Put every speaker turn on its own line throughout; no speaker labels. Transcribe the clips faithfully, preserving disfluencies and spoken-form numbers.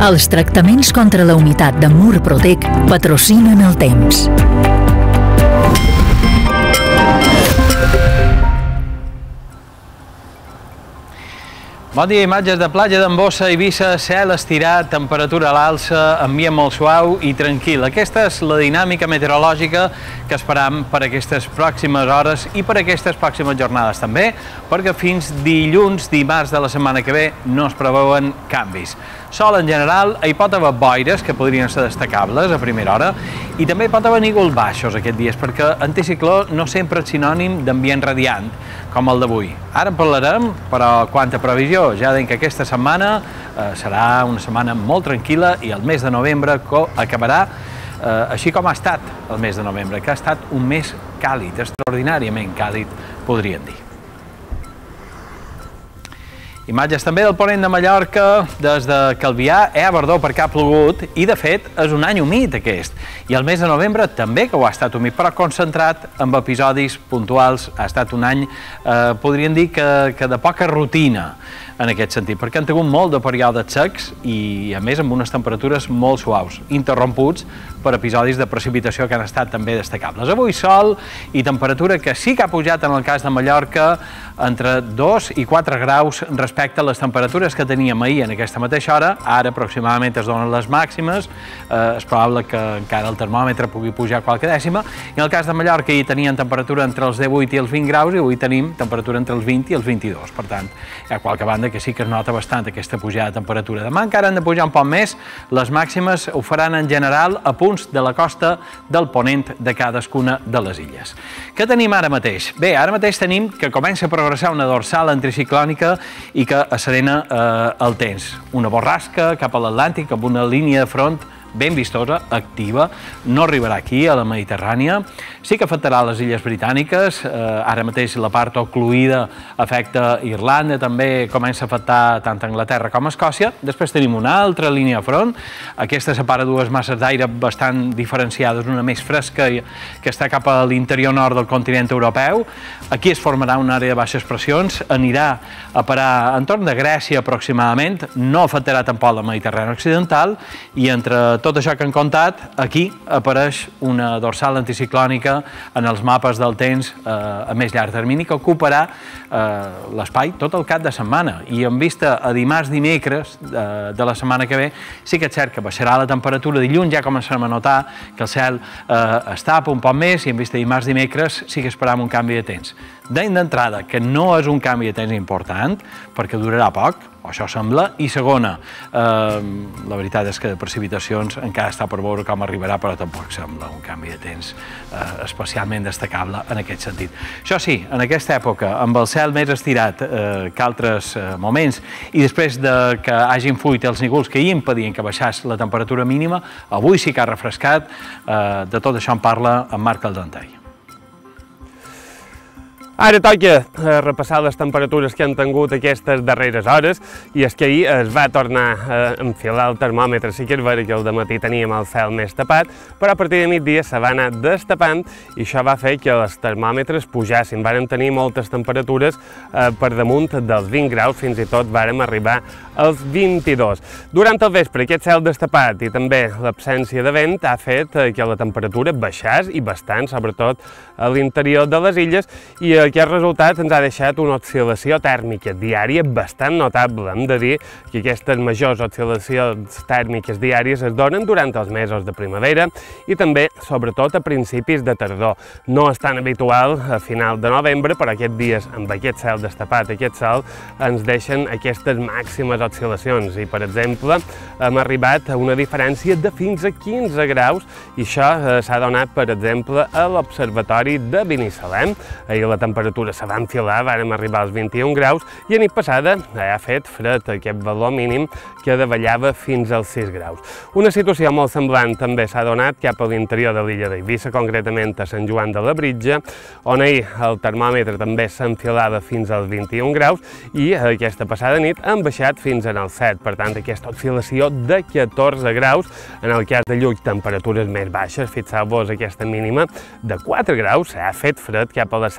Els tractaments contra la humitat de Murprotec patrocinen el temps.
Bon dia, imatges de platja d'Embossa, Eivissa, cel estirat, temperatura a l'alça, ambient molt suau i tranquil. Aquesta és la dinàmica meteorològica que esperam per aquestes pròximes hores i per aquestes pròximes jornades també, perquè fins dilluns, dimarts de la setmana que ve no es preveuen canvis. Sol en general, hi pot haver boires que podrien ser destacables a primera hora i també hi pot haver núvols baixos aquests dies perquè anticicló no sempre és sinònim d'ambient radiant com el d'avui. Ara en parlarem, però quant a previsió, ja deim que aquesta setmana eh, serà una setmana molt tranquil·la i el mes de novembre acabarà eh, així com ha estat el mes de novembre, que ha estat un mes càlid, extraordinàriament càlid, podríem dir. Imatges també del ponent de Mallorca, des de Calvià, eh, a Verdó, perquè ha plogut, i de fet és un any humit aquest. I el mes de novembre també que ho ha estat humit, però concentrat amb episodis puntuals. Ha estat un any, eh, podríem dir, que, que de poca rutina en aquest sentit, perquè han tingut molt de períodes secs i, a més, amb unes temperatures molt suaus, interromputs per episodis de precipitació que han estat també destacables. Avui sol i temperatura que sí que ha pujat en el cas de Mallorca entre dos i quatre graus respecte a les temperatures que teníem ahir en aquesta mateixa hora. Ara aproximadament es donen les màximes, eh, és probable que encara el termòmetre pugui pujar qualque dècima, i en el cas de Mallorca ahir tenien temperatura entre els divuit i els vint graus i avui tenim temperatura entre els vint i els vint-i-dos. Per tant, hi ha qualque banda que sí que es nota bastant aquesta pujada de temperatura. Demà encara han de pujar un poc més, les màximes ho faran en general a punts de la costa del ponent de cadascuna de les illes. Què tenim ara mateix? Bé, ara mateix tenim que comença a progressar una dorsal anticiclònica i que asserena eh, el temps. Una borrasca cap a l'Atlàntic amb una línia de front ben vistosa, activa, no arribarà aquí, a la Mediterrània. Sí que afectarà les illes britàniques, eh, ara mateix la part ocluïda afecta Irlanda, també comença a afectar tant Anglaterra com Escòcia. Després tenim una altra línia de front, aquesta separa dues masses d'aire bastant diferenciades, una més fresca que està cap a l'interior nord del continent europeu. Aquí es formarà una àrea de baixes pressions, anirà a parar entorn de Grècia aproximadament, no afectarà tampoc la Mediterrània occidental, i entre tot això que han contat, aquí apareix una dorsal anticiclònica en els mapes del temps eh, a més llarg termini que ocuparà eh, l'espai tot el cap de setmana. I en vista a dimarts, dimecres eh, de la setmana que ve, sí que és cert que baixarà la temperatura. Dilluns ja començarem a notar que el cel eh, es tapa un poc més i en vista dimarts, dimecres sí que esperam un canvi de temps. Deim d'entrada que no és un canvi de temps important perquè durarà poc, o això sembla, i segona, eh, la veritat és que de precipitacions encara està per veure com arribarà, però tampoc sembla un canvi de temps eh, especialment destacable en aquest sentit. Això sí, en aquesta època, amb el cel més estirat eh, que altres eh, moments, i després de que hagin fuit els nígols que hi impedien que baixés la temperatura mínima, avui sí que ha refrescat, eh, de tot això en parla en Marc Caldentei.
Ara toca repassar les temperatures que han tingut aquestes darreres hores, i és que ahir es va tornar a enfilar el termòmetre. Sí que és vera que al dematí teníem el cel més tapat, però a partir de migdia se va anar destapant i això va fer que els termòmetres pujassin. Vàrem tenir moltes temperatures eh, per damunt dels vint graus, fins i tot vàrem arribar als vint-i-dos. Durant el vespre aquest cel destapat i també l'absència de vent ha fet que la temperatura baixés i bastant, sobretot a l'interior de les illes, i aquest resultat ens ha deixat una oscil·lació tèrmica diària bastant notable. Hem de dir que aquestes majors oscil·lacions tèrmiques diàries es donen durant els mesos de primavera i també, sobretot, a principis de tardor. No és tan habitual a final de novembre, però aquests dies, amb aquest cel destapat, aquest sol, ens deixen aquestes màximes oscil·lacions. I, per exemple, hem arribat a una diferència de fins a quinze graus, i això eh, s'ha donat, per exemple, a l'Observatori de Binissalem. Ahir la temperatura se va enfilar, vàrem arribar als vint-i-un graus, i a nit passada ha fet fred, aquest valor mínim que davallava fins als sis graus. Una situació molt semblant també s'ha donat cap a l'interior de l'illa d'Eivissa, concretament a Sant Joan de Labritja, on ahir el termòmetre també s'enfilava fins als vint-i-un graus i aquesta passada nit han baixat fins als set. Per tant, aquesta oscil·lació de catorze graus. En el cas de Llull, temperatures més baixes, fixeu-vos aquesta mínima de quatre graus, s'ha fet fred cap a la serra de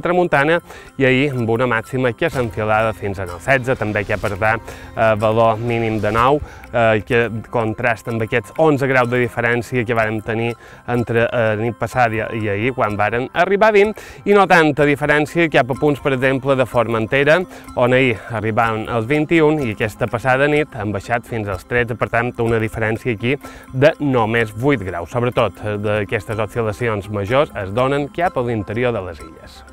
tramuntana i ahir amb una màxima que s'enfilava fins al setze, també que per dar eh, valor mínim de nou, eh, que contrasta amb aquests onze graus de diferència que vàrem tenir entre la nit passada i ahir, quan vàrem arribar a vint, i no tanta diferència cap a punts, per exemple, de Formentera, on ahir arribaven als vint-i-un i aquesta passada nit han baixat fins als tretze, per tant, una diferència aquí de només vuit graus. Sobretot d'aquestes oscil·lacions majors es donen cap a l'interior de les illes.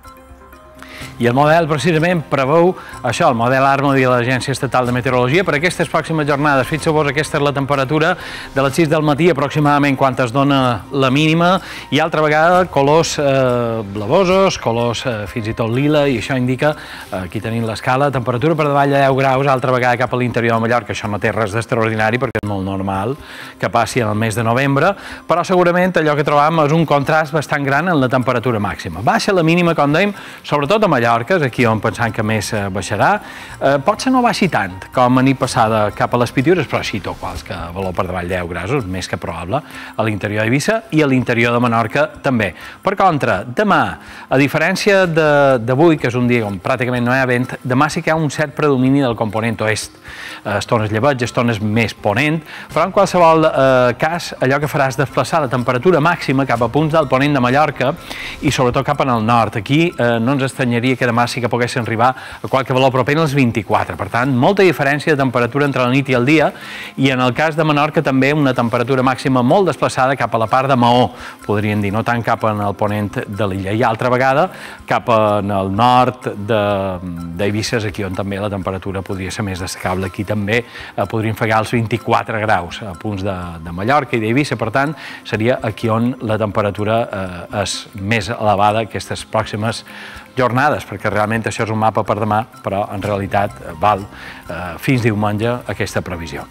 I el model precisament preveu això, el model ARMO de l'Agència Estatal de Meteorologia per aquestes pròximes jornades. Fixeu-vos, aquesta és la temperatura de les sis del matí aproximadament quan es dona la mínima i altra vegada colors eh, blavosos, colors eh, fins i tot lila, i això indica, eh, aquí tenim l'escala, temperatura per davall de deu graus, altra vegada cap a l'interior de Mallorca. Això no té res d'extraordinari perquè és molt normal que passi en el mes de novembre, però segurament allò que trobam és un contrast bastant gran en la temperatura màxima. Baixa la mínima, com dèiem, sobretot a Mallorca, és aquí on pensam que més baixarà. Eh, potser no baixi tant com a nit passada cap a les Pitiures, però sí tot qualque valor per davall de deu graus, més que probable, a l'interior d'Eivissa i a l'interior de Menorca també. Per contra, demà, a diferència d'avui, que és un dia on pràcticament no hi ha vent, demà sí que hi ha un cert predomini del component oest. Estones llebeig, estones més ponent, però en qualsevol eh, cas, allò que farà és desplaçar la temperatura màxima cap a punts del ponent de Mallorca i sobretot cap en el nord. Aquí eh, no ens estranyaria que demà sí que poguessin arribar a qualque valor proper als vint-i-quatre. Per tant, molta diferència de temperatura entre la nit i el dia, i en el cas de Menorca també una temperatura màxima molt desplaçada cap a la part de Maó, podríem dir, no tant cap en el ponent de l'illa. I altra vegada cap en el nord d'Eivissa, és aquí on també la temperatura podria ser més destacable. Aquí també eh, podrien fregar els vint-i-quatre graus a punts de, de Mallorca i d'Eivissa, per tant, seria aquí on la temperatura eh, és més elevada aquestes pròximes jornades, perquè realment això és un mapa per demà, però en realitat val eh, fins diumenge aquesta previsió.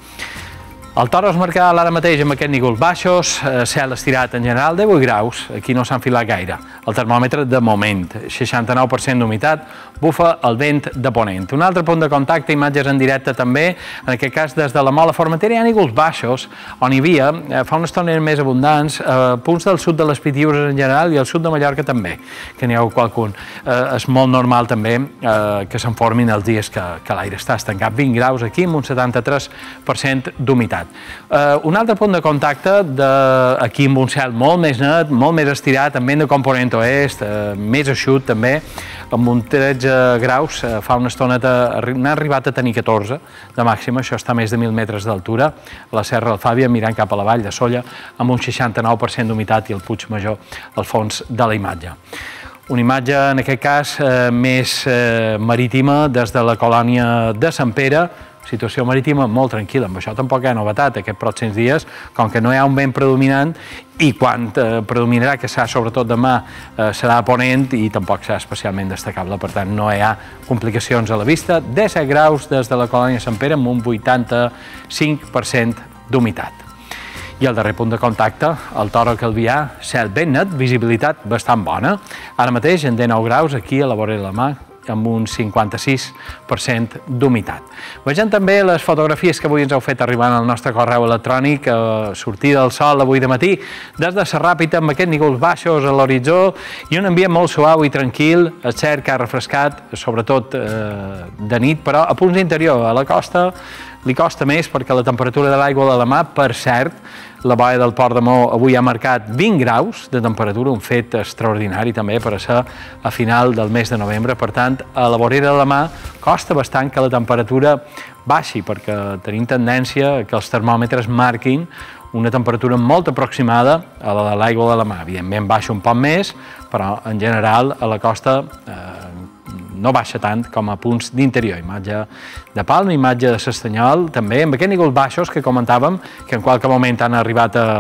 El Toro es marcarà l'ara mateix amb aquests nígols baixos, eh, cel estirat en general de vuit graus, aquí no s'ha enfilat gaire. El termòmetre de moment, seixanta-nou per cent d'humitat, bufa el vent de ponent. Un altre punt de contacte, imatges en directe també, en aquest cas des de la Mola Formentera hi ha nígols baixos, on hi havia, eh, fa una estona més abundants, eh, punts del sud de les Pitiures en general i el sud de Mallorca també, que n'hi ha qualcun. Eh, és molt normal també eh, que se'n formin els dies que, que l'aire està estancat. vint graus aquí amb un setanta-tres per cent d'humitat. Uh, un altre punt de contacte de, aquí amb un cel molt més net, molt més estirat, amb vent de component oest, uh, més eixut també, amb un tretze graus, uh, fa una estoneta n'ha arribat a tenir catorze de màxima, això està a més de mil metres d'altura, a la Serra Alfàbia, mirant cap a la vall de Sóller, amb un seixanta-nou per cent d'humitat i el Puig Major al fons de la imatge. Una imatge, en aquest cas, eh, més eh, marítima des de la colònia de Sant Pere, situació marítima molt tranquil·la, amb això tampoc hi ha novetat aquests pròxims dies, com que no hi ha un vent predominant i quan eh, predominarà, que serà sobretot demà, eh, serà ponent i tampoc serà especialment destacable, per tant no hi ha complicacions a la vista. disset graus des de la colònia Sant Pere amb un vuitanta-cinc per cent d'humitat. I el darrer punt de contacte, el Toro Calvià, cel ben net, visibilitat bastant bona. Ara mateix en dinou graus, aquí a la vora de la mà, amb un cinquanta-sis per cent d'humitat. Vegem també les fotografies que avui ens heu fet arribar al nostre correu electrònic, eh, sortida del sol avui de matí, des de Serràpita amb aquests nígols baixos a l'horitzó i un ambient molt suau i tranquil, és cert que ha refrescat, sobretot eh, de nit, però a punts d'interior, a la costa, li costa més perquè la temperatura de l'aigua de la mà, per cert, la boia del Port de Maó avui ha marcat vint graus de temperatura, un fet extraordinari també per a ser a final del mes de novembre. Per tant, a la vorera de la mà costa bastant que la temperatura baixi, perquè tenim tendència que els termòmetres marquin una temperatura molt aproximada a la de l'aigua de la mà. Evidentment baixa un poc més, però en general a la costa eh, no baixa tant com a punts d'interior. Imatge de Palma, imatge de s'Estanyol, també amb aquests nígols baixos que comentàvem, que en qualque moment han arribat a,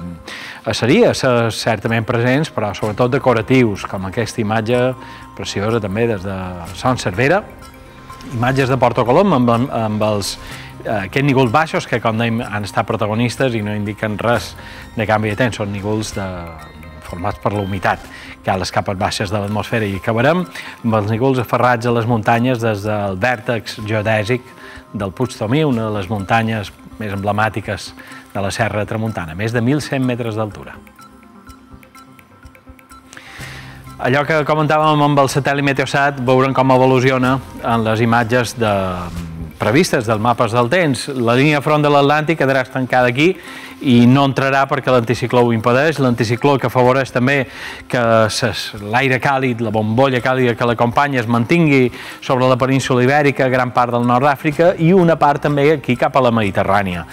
a serir, a ser certament presents, però sobretot decoratius, com aquesta imatge preciosa també des de Son Cervera. Imatges de Porto Colom amb, amb els eh, aquests nígols baixos que, com dèiem, han estat protagonistes i no indiquen res de canvi de temps, són nígols de, formats per la humitat que hi ha a les capes baixes de l'atmosfera. I acabarem amb els nígols aferrats a les muntanyes des del vèrtex geodèsic del Puig Tomí, una de les muntanyes més emblemàtiques de la Serra Tramuntana, més de mil cent metres d'altura. Allò que comentàvem amb el satèl·lit Meteosat, veurem com evoluciona en les imatges de, previstes dels mapes del temps. La línia de front de l'Atlàntic quedarà estancada aquí i no entrarà perquè l'anticicló ho impedeix. L'anticicló que afavoreix també que l'aire càlid, la bombolla càlida que l'acompanya es mantingui sobre la península Ibèrica, gran part del nord d'Àfrica i una part també aquí cap a la Mediterrània.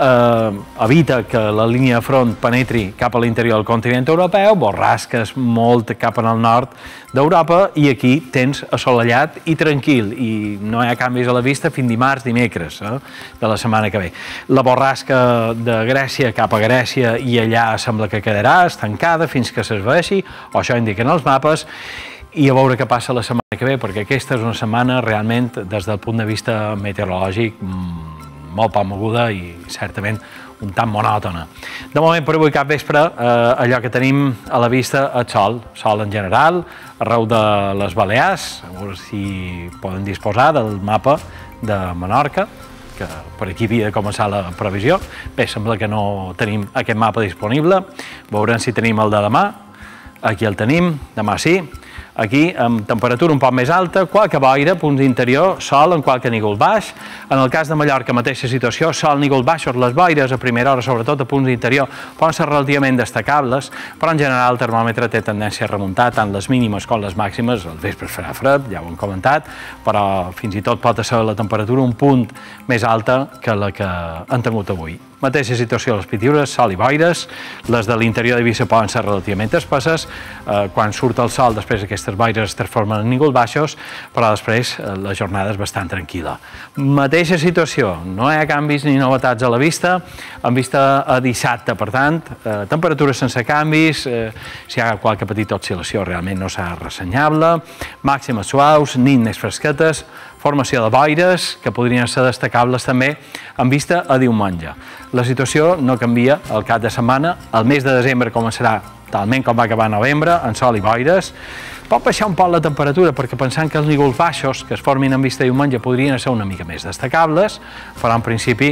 Eh, evita que la línia de front penetri cap a l'interior del continent europeu, borrasques molt cap al nord d'Europa i aquí tens assolellat i tranquil i no hi ha canvis a la vista fins dimarts, dimecres eh, de la setmana que ve. La borrasca de Grècia cap a Grècia i allà sembla que quedarà estancada fins que s'esvaeixi, o això indiquen els mapes, i a veure què passa la setmana que ve, perquè aquesta és una setmana realment, des del punt de vista meteorològic, molt poc moguda i certament un tant monòtona. De moment, per avui cap vespre, eh, allò que tenim a la vista és sol, sol en general, arreu de les Balears, a veure si poden disposar del mapa de Menorca, que per aquí havia de començar la previsió. Bé, sembla que no tenim aquest mapa disponible. Veurem si tenim el de demà. Aquí el tenim, demà sí. Aquí, amb temperatura un poc més alta, qualque boira, punts d'interior, sol en qualque nígol baix. En el cas de Mallorca, mateixa situació, sol, nígol baixos, les boires a primera hora, sobretot a punts d'interior, poden ser relativament destacables, però en general el termòmetre té tendència a remuntar tant les mínimes com les màximes. El vespre farà fred, ja ho hem comentat, però fins i tot pot ser la temperatura un punt més alta que la que han tingut avui. Mateixa situació a les Pitiures, sol i boires, les de l'interior d'Eivissa poden ser relativament espesses, eh, quan surt el sol després aquestes boires es transformen en nígols baixos, però després eh, la jornada és bastant tranquil·la. Mateixa situació, no hi ha canvis ni novetats a la vista, en vista a dissabte, per tant, eh, temperatures sense canvis, eh, si hi ha qualque petita oscil·lació realment no serà ressenyable, màximes suaus, nit més fresquetes, formació de boires, que podrien ser destacables també en vista a diumenge. La situació no canvia al cap de setmana. El mes de desembre començarà talment com va acabar a novembre, en sol i boires. Pot baixar un poc la temperatura, perquè pensant que els nígols baixos que es formin en vista diumenge podrien ser una mica més destacables, però en principi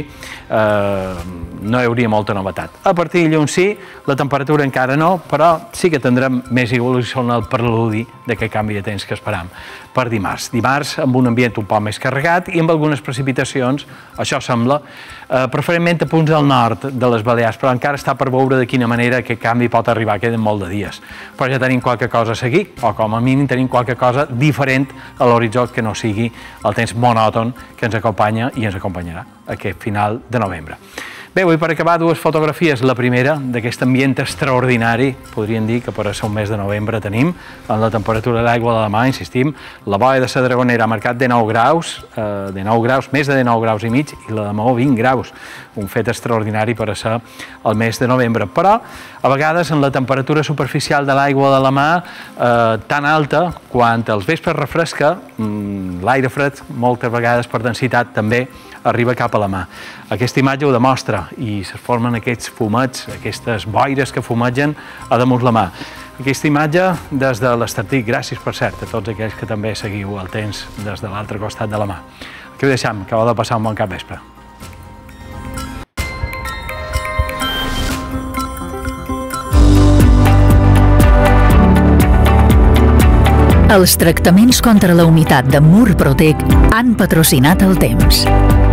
eh, no hi hauria molta novetat. A partir de dilluns sí, la temperatura encara no, però sí que tindrem més evolució en el preludi d'aquest canvi de temps que esperam per dimarts. Dimarts amb un ambient un poc més carregat i amb algunes precipitacions, això sembla, eh, preferentment a punts del nord de les Balears, però encara està per veure de quina manera aquest canvi pot arribar, queden molt de dies. Però ja tenim qualque cosa a seguir, o com a mínim tenim qualque cosa diferent a l'horitzó que no sigui el temps monòton que ens acompanya i ens acompanyarà aquest final de novembre. Bé, avui per acabar dues fotografies. La primera d'aquest ambient extraordinari, podríem dir que per a ser un mes de novembre tenim, en la temperatura de l'aigua de demà, insistim, la boia de la Dragonera ha marcat dinou graus, eh, dinou graus, més de dinou graus i mig, i la de Maó vint graus, un fet extraordinari per a ser el mes de novembre. Però, a vegades, en la temperatura superficial de l'aigua de la mà, eh, tan alta, quan els vespres refresca, l'aire fred, moltes vegades per densitat també, arriba cap a la mà. Aquesta imatge ho demostra i es formen aquests fumets, aquestes boires que fumegen a damunt la mà. Aquesta imatge des de l'Estartit, gràcies per cert a tots aquells que també seguiu el temps des de l'altre costat de la mà. Aquí ho deixem, que heu de passar un bon cap vespre.
Els tractaments contra la humitat de Murprotec han patrocinat el temps.